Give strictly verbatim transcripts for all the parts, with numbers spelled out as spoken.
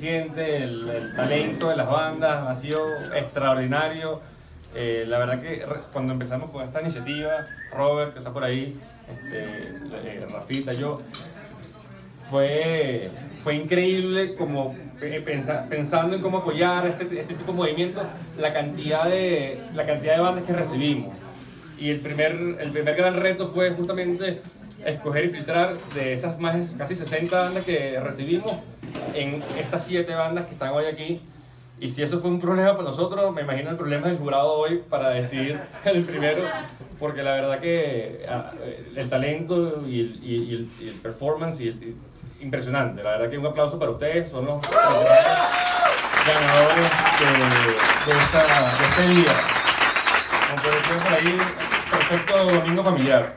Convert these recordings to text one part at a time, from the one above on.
siente, el, el talento de las bandas ha sido extraordinario. Eh, la verdad que cuando empezamos con esta iniciativa, Robert, que está por ahí, este, eh, Rafita, yo, fue, fue increíble como eh, pensa, pensando en cómo apoyar este, este tipo de movimientos, la cantidad de, la cantidad de bandas que recibimos. Y el primer, el primer gran reto fue justamente escoger y filtrar de esas más casi sesenta bandas que recibimos en estas siete bandas que están hoy aquí. Y si eso fue un problema para nosotros, me imagino el problema del jurado hoy para decidir el primero, porque la verdad que el talento y el, y el, y el performance y el, impresionante. La verdad que un aplauso para ustedes, son los ganadores de, de, esta, de este día. Como puede ser por ahí, perfecto domingo familiar.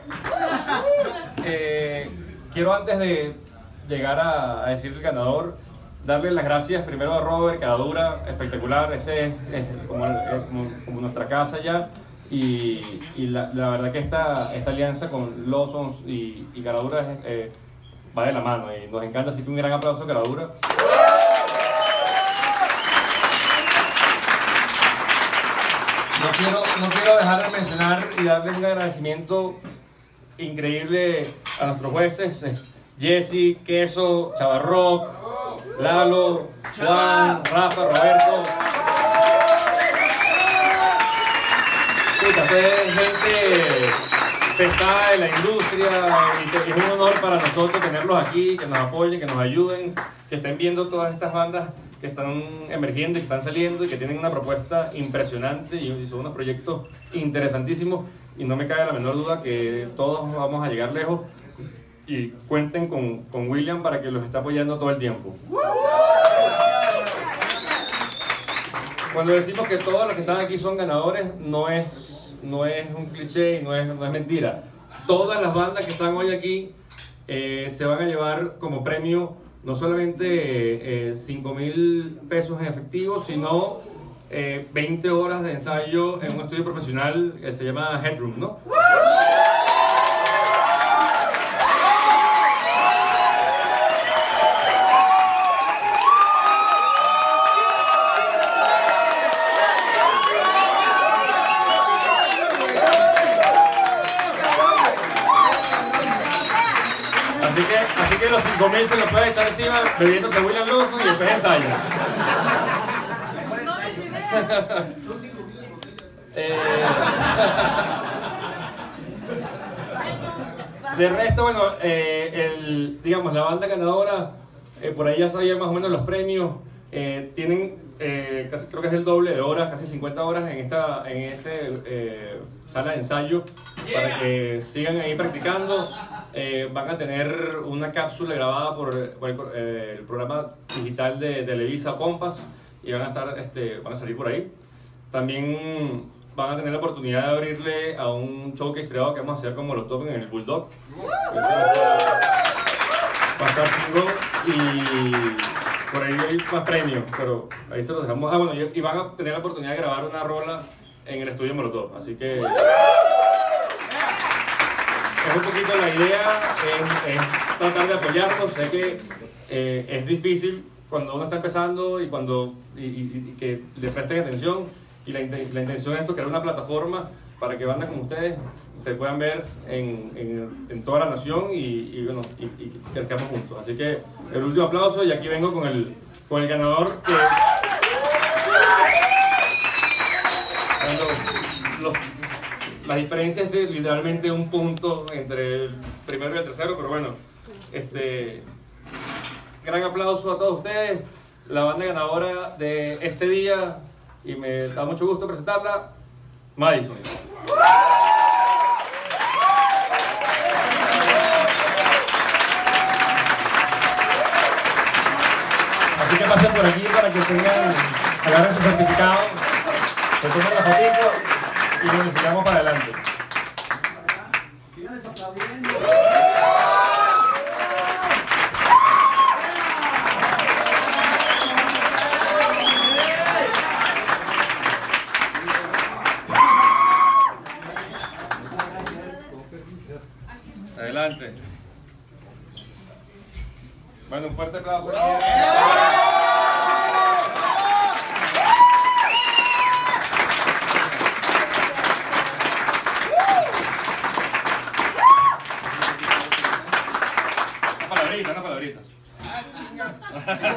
Eh, quiero antes de llegar a, a decir el ganador, darle las gracias primero a Robert, Caradura, espectacular, este es, es como, es como, como nuestra casa ya, y, y la, la verdad que esta, esta alianza con Lawsons y, y Caradura es, eh, va de la mano y nos encanta, así que un gran aplauso a Caradura. No quiero, no quiero dejar de mencionar y darle un agradecimiento increíble a nuestros jueces, Jesse, Queso, Chavarroc, Lalo, Juan, Rafa, Roberto. Ustedes gente pesada de la industria y que es un honor para nosotros tenerlos aquí, que nos apoyen, que nos ayuden, que estén viendo todas estas bandas que están emergiendo y que están saliendo y que tienen una propuesta impresionante y son unos proyectos interesantísimos y no me cabe la menor duda que todos vamos a llegar lejos. Y cuenten con, con William para que los esté apoyando todo el tiempo. Cuando decimos que todos los que están aquí son ganadores, no es, no es un cliché y no es, no es mentira. Todas las bandas que están hoy aquí eh, se van a llevar como premio no solamente eh, cinco mil pesos en efectivo, sino eh, veinte horas de ensayo en un estudio profesional que se llama Headroom, ¿no? Los cinco mil se los puede echar encima bebiéndose William Lawson y después ensaya. eh, de resto, bueno, eh, el, digamos, la banda ganadora, eh, por ahí ya sabía más o menos los premios. Eh, tienen, eh, casi, creo que es el doble de horas, casi cincuenta horas en esta en este, eh, sala de ensayo para que sigan ahí practicando. Eh, van a tener una cápsula grabada por, por el, eh, el programa digital de, de Televisa Compass y van a, estar, este, van a salir por ahí. También van a tener la oportunidad de abrirle a un showcase privado que vamos a hacer con Molotov en el Bulldog. Eso va a estar, va a estar chingón y por ahí hay más premios, pero ahí se los dejamos. Ah, bueno, y, y van a tener la oportunidad de grabar una rola en el estudio Molotov, así que... Es un poquito la idea, es, es tratar de apoyarnos. Sé que eh, es difícil cuando uno está empezando y cuando y, y, y que le presten atención y la, la intención es esto, crear una plataforma para que bandas como ustedes se puedan ver en, en, en toda la nación y, y bueno, y, y crezcamos juntos. Así que el último aplauso y aquí vengo con el, con el ganador que... Los, los, La diferencia es de literalmente un punto entre el primero y el tercero, pero bueno, este, gran aplauso a todos ustedes, la banda ganadora de este día, y me da mucho gusto presentarla, Madison. Así que pasen por aquí para que tengan, agarren su certificado, se tomen la fotito y nos sigamos para adelante. Adelante. Bueno, un fuerte aplauso.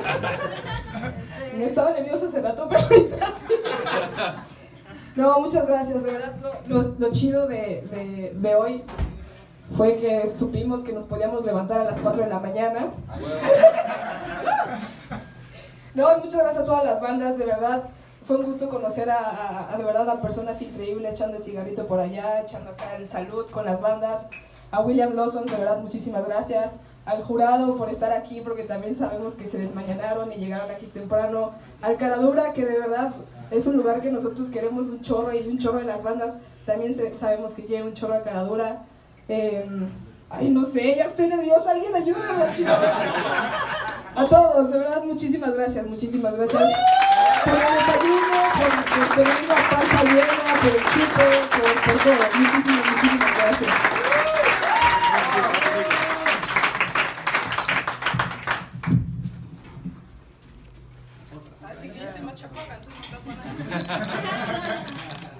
No estaba nerviosa hace rato, pero ahorita sí. No, muchas gracias, de verdad, lo, lo, lo chido de, de, de hoy fue que supimos que nos podíamos levantar a las cuatro de la mañana. No, muchas gracias a todas las bandas, de verdad, fue un gusto conocer a, a, a de verdad a personas increíbles, echando el cigarrito por allá, echando acá el salud con las bandas. A William Lawson, de verdad, muchísimas gracias. Al jurado por estar aquí, porque también sabemos que se desmañanaron y llegaron aquí temprano. Al Caradura, que de verdad es un lugar que nosotros queremos un chorro, y un chorro de las bandas también se, sabemos que quieren un chorro al Caradura. Eh, ay, no sé, ya estoy nerviosa, alguien ayúdame, chicos. A todos, de verdad, muchísimas gracias, muchísimas gracias por el desayuno, por, por tener la panza llena, por el chupe, por, por todo. Muchísimas, muchísimas gracias. Así que yo se me chapaca, entonces me